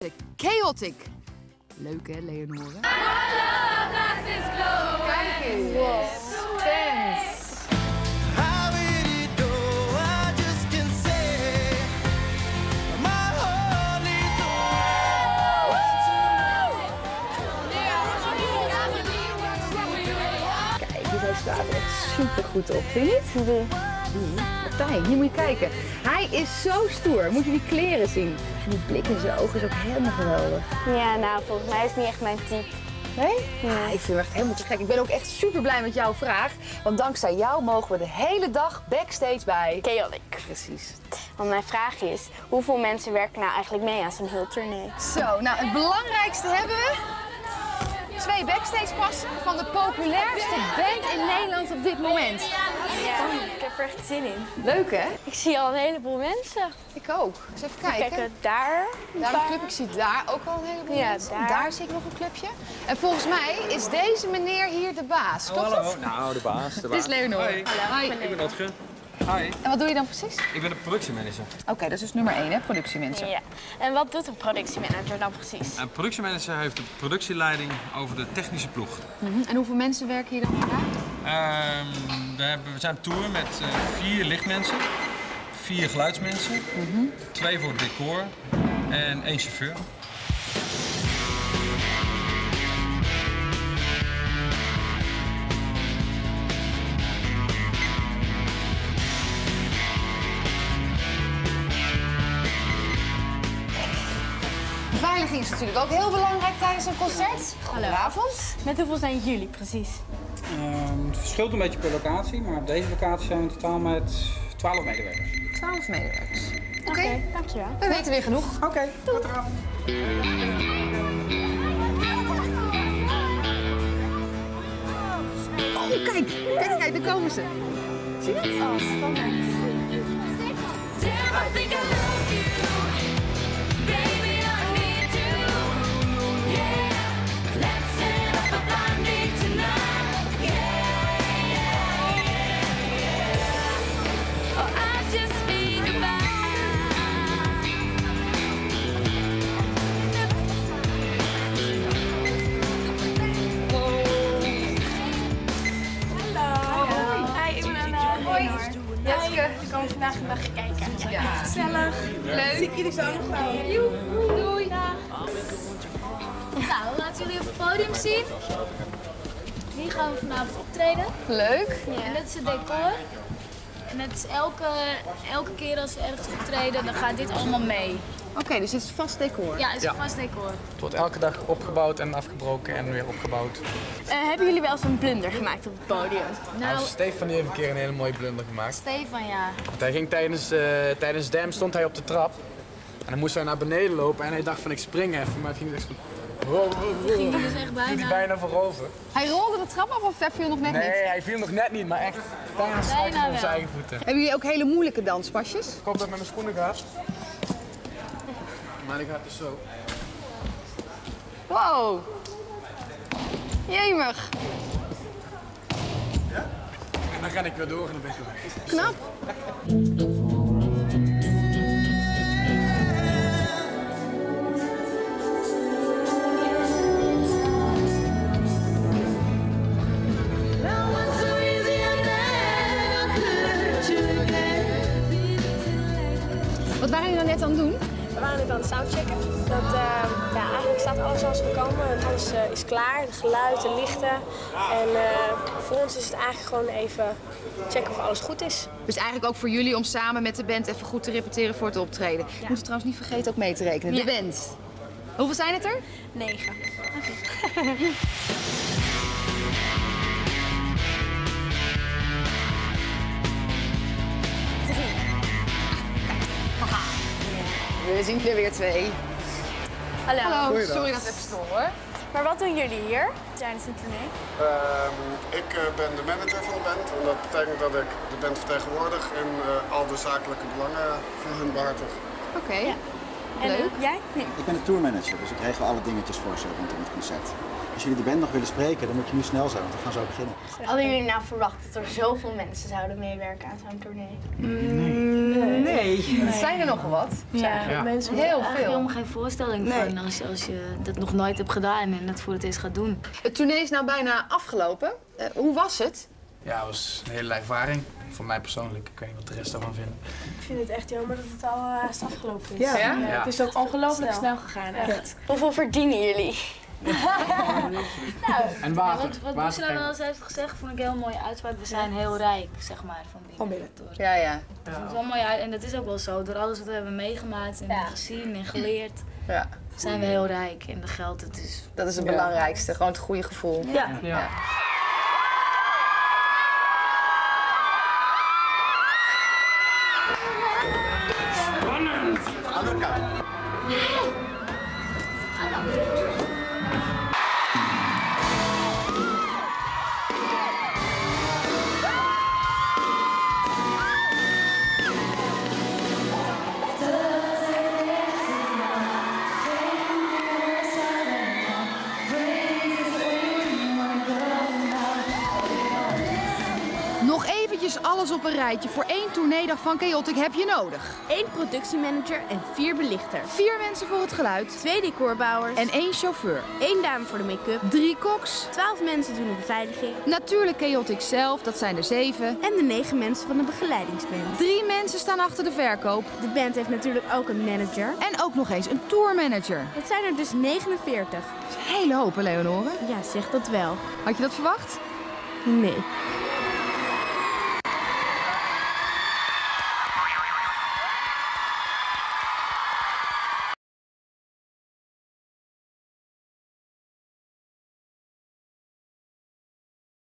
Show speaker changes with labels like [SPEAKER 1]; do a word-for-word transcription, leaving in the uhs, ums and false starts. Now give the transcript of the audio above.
[SPEAKER 1] Chaotic. Leuk hè, Leonore? Kijk eens. Wow. Thanks. Kijk, hier staat echt super goed op, vind je niet? Nee. Martijn, hier moet je kijken. Hij is zo stoer. Moet je die kleren zien. En die blik in zijn ogen is ook helemaal geweldig.
[SPEAKER 2] Ja, nou, volgens mij is het niet echt mijn type.
[SPEAKER 1] Nee?
[SPEAKER 2] Nee.
[SPEAKER 1] Ah, ik vind hem echt helemaal te gek. Ik ben ook echt super blij met jouw vraag. Want dankzij jou mogen we de hele dag backstage bij
[SPEAKER 2] Chaotic.
[SPEAKER 1] Precies.
[SPEAKER 2] Want mijn vraag is, hoeveel mensen werken nou eigenlijk mee aan zo'n heel tournee?
[SPEAKER 1] Zo, nou het belangrijkste hebben we. Twee backstage passen van de populairste band in Nederland op dit moment.
[SPEAKER 2] Ja, ik heb er echt zin in.
[SPEAKER 1] Leuk hè?
[SPEAKER 2] Ik zie al een heleboel mensen.
[SPEAKER 1] Ik ook. Eens even kijken.
[SPEAKER 2] Kijk, daar.
[SPEAKER 1] Daar een club. Ik zie daar ook al een heleboel
[SPEAKER 2] Ja,
[SPEAKER 1] mensen.
[SPEAKER 2] daar.
[SPEAKER 1] Daar zie ik nog een clubje. En volgens mij is deze meneer hier de baas.
[SPEAKER 3] Oh,
[SPEAKER 1] Klopt
[SPEAKER 3] hallo.
[SPEAKER 1] het?
[SPEAKER 3] Nou, de baas. De
[SPEAKER 1] Dit
[SPEAKER 3] baas.
[SPEAKER 1] is Leonore.
[SPEAKER 3] Hoi.
[SPEAKER 1] Hi.
[SPEAKER 3] Ik ben Otge. Hi.
[SPEAKER 1] En wat doe je dan precies?
[SPEAKER 3] Ik ben de productiemanager.
[SPEAKER 1] Oké, okay, dat is dus nummer één, hè? Productiemensen.
[SPEAKER 2] Ja. En wat doet een productiemanager dan precies?
[SPEAKER 3] Een productiemanager heeft de productieleiding over de technische ploeg.
[SPEAKER 1] Mm-hmm. En hoeveel mensen werken hier dan vandaag?
[SPEAKER 3] Um, we, hebben, we zijn op tour met uh, vier lichtmensen, vier geluidsmensen, mm-hmm. twee voor het decor en één chauffeur.
[SPEAKER 1] Beveiliging is natuurlijk ook heel belangrijk tijdens een concert. Goedenavond.
[SPEAKER 2] Met hoeveel zijn jullie precies?
[SPEAKER 4] Um, het verschilt een beetje per locatie, maar op deze locatie zijn we in totaal met twaalf medewerkers.
[SPEAKER 1] twaalf medewerkers. Oké, okay.
[SPEAKER 2] Okay, dankjewel.
[SPEAKER 1] We weten weer genoeg.
[SPEAKER 4] Oké, okay, tot eraan.
[SPEAKER 1] Oh, kijk. Kijk, kijk, daar komen ze. Zie je dat?
[SPEAKER 2] Oh, spannend.
[SPEAKER 1] Jessica.
[SPEAKER 2] We komen vandaag een dag kijken.
[SPEAKER 1] Ja.
[SPEAKER 2] Gezellig.
[SPEAKER 1] Leuk.
[SPEAKER 2] Zie ik jullie zo nog wel.
[SPEAKER 1] Doei. Doei.
[SPEAKER 5] Nou, laten jullie even het podium zien. Hier gaan we vanavond optreden.
[SPEAKER 1] Leuk.
[SPEAKER 5] Ja. En dit is het decor. En het is elke, elke keer als we ergens optreden, dan gaat dit allemaal mee.
[SPEAKER 1] Oké, okay, dus het is vast decor.
[SPEAKER 5] Ja, het is
[SPEAKER 4] Ja.
[SPEAKER 5] een vast decor.
[SPEAKER 4] Het wordt elke dag opgebouwd en afgebroken en weer opgebouwd.
[SPEAKER 2] Uh, hebben jullie wel eens een blunder gemaakt op het podium?
[SPEAKER 5] Nou,
[SPEAKER 6] Nou, Stefan heeft een keer een hele mooie blunder gemaakt.
[SPEAKER 5] Stefan, ja.
[SPEAKER 6] Want hij ging tijdens, uh, tijdens Dam stond hij op de trap. En dan moest hij naar beneden lopen en hij dacht van ik spring even, maar het ging echt zo... Wow, wow, wow.
[SPEAKER 5] Ging hij dus echt
[SPEAKER 6] Viel hij
[SPEAKER 5] bijna...
[SPEAKER 6] bijna voorover.
[SPEAKER 1] Hij rolde de trap af of hij viel nog net
[SPEAKER 6] Nee,
[SPEAKER 1] niet?
[SPEAKER 6] hij viel nog net niet, maar echt bijna strak
[SPEAKER 5] Bijna
[SPEAKER 6] op zijn
[SPEAKER 5] wel.
[SPEAKER 6] eigen voeten.
[SPEAKER 1] Hebben jullie ook hele moeilijke danspasjes?
[SPEAKER 6] Ik hoop dat het met mijn schoenen gaat. Maar ik ga dus zo.
[SPEAKER 1] Wow. Jemig.
[SPEAKER 6] Ja? En dan ga ik weer door en dan ben ik weg.
[SPEAKER 1] Knap. Wat waren jullie nou net aan het doen?
[SPEAKER 7] We waren net aan het soundchecken. Dat, uh, ja, eigenlijk staat alles zoals gekomen. Alles uh, is klaar, het geluid, de lichten. En uh, voor ons is het eigenlijk gewoon even checken of alles goed is.
[SPEAKER 1] Dus eigenlijk ook voor jullie om samen met de band even goed te repeteren voor het optreden. Ja. Moeten trouwens niet vergeten ook mee te rekenen. Ja. De band. Hoeveel zijn het er?
[SPEAKER 7] Negen.
[SPEAKER 1] Okay. We zien er weer twee.
[SPEAKER 2] Hallo.
[SPEAKER 1] Hallo, sorry dat we even storen hoor.
[SPEAKER 2] Maar wat doen jullie hier tijdens een tournee?
[SPEAKER 8] Uh, ik uh, ben de manager van de band en dat betekent dat ik de band vertegenwoordig en uh, al de zakelijke belangen voor hun behartig.
[SPEAKER 1] Oké. Okay.
[SPEAKER 2] Ja. En
[SPEAKER 1] leuk.
[SPEAKER 2] Uh, jij? Nee.
[SPEAKER 9] Ik ben de tourmanager, dus ik regel alle dingetjes voor ze rondom het concert. Als jullie de band nog willen spreken, dan moet je nu snel zijn, want we gaan zo beginnen.
[SPEAKER 2] Hadden jullie nou verwacht dat er zoveel mensen zouden meewerken aan zo'n tournee?
[SPEAKER 1] Mm, nee. Er zijn er nogal wat.
[SPEAKER 5] Ja,
[SPEAKER 6] Ja.
[SPEAKER 5] mensen
[SPEAKER 1] Heel
[SPEAKER 5] hebben er
[SPEAKER 1] veel.
[SPEAKER 5] helemaal geen voorstelling
[SPEAKER 1] Nee.
[SPEAKER 5] van als je, als je dat nog nooit hebt gedaan en dat voor het eerst gaat doen.
[SPEAKER 1] Het tournee is nou bijna afgelopen. Uh, hoe was het?
[SPEAKER 6] Ja, het was een hele ervaring. Voor mij persoonlijk. Ik weet niet wat de rest daarvan vindt.
[SPEAKER 7] Ik vind het echt jammer dat het al uh, is afgelopen is.
[SPEAKER 1] Ja?
[SPEAKER 5] Ja,
[SPEAKER 6] Ja.
[SPEAKER 5] het is ook ongelooflijk snel gegaan, echt.
[SPEAKER 2] Hoeveel verdienen jullie?
[SPEAKER 6] En water.
[SPEAKER 5] Ja, wat wat
[SPEAKER 6] water
[SPEAKER 5] Boesela wel eens heeft gezegd, vond ik een heel mooie uitspraak. We zijn heel rijk, zeg maar, van die
[SPEAKER 1] Van binnen.
[SPEAKER 5] factoren.
[SPEAKER 1] Ja, ja.
[SPEAKER 5] Dat is wel mooi uit en dat is ook wel zo. Door alles wat we hebben meegemaakt en
[SPEAKER 2] Ja.
[SPEAKER 5] gezien en geleerd,
[SPEAKER 1] ja.
[SPEAKER 5] zijn we heel rijk. En de geld, het is...
[SPEAKER 1] Dat is het belangrijkste. Gewoon het goede gevoel.
[SPEAKER 5] Ja.
[SPEAKER 6] Ja.
[SPEAKER 1] Nog eventjes alles op een rijtje. Voor één tourneedag van Chaotic heb je nodig.
[SPEAKER 10] Eén productiemanager en vier belichters.
[SPEAKER 1] Vier mensen voor het geluid.
[SPEAKER 10] Twee decorbouwers.
[SPEAKER 1] En één chauffeur.
[SPEAKER 10] één dame voor de make-up.
[SPEAKER 1] Drie koks.
[SPEAKER 10] Twaalf mensen doen de beveiliging.
[SPEAKER 1] Natuurlijk Chaotic zelf, dat zijn er zeven.
[SPEAKER 10] En de negen mensen van de begeleidingsband.
[SPEAKER 1] Drie mensen staan achter de verkoop.
[SPEAKER 10] De band heeft natuurlijk ook een manager.
[SPEAKER 1] En ook nog eens een tourmanager.
[SPEAKER 10] Dat zijn er dus negenenveertig.
[SPEAKER 1] Dat is een hele hoop, hè, Leonore?
[SPEAKER 10] Ja, zeg dat wel.
[SPEAKER 1] Had je dat verwacht?
[SPEAKER 10] Nee.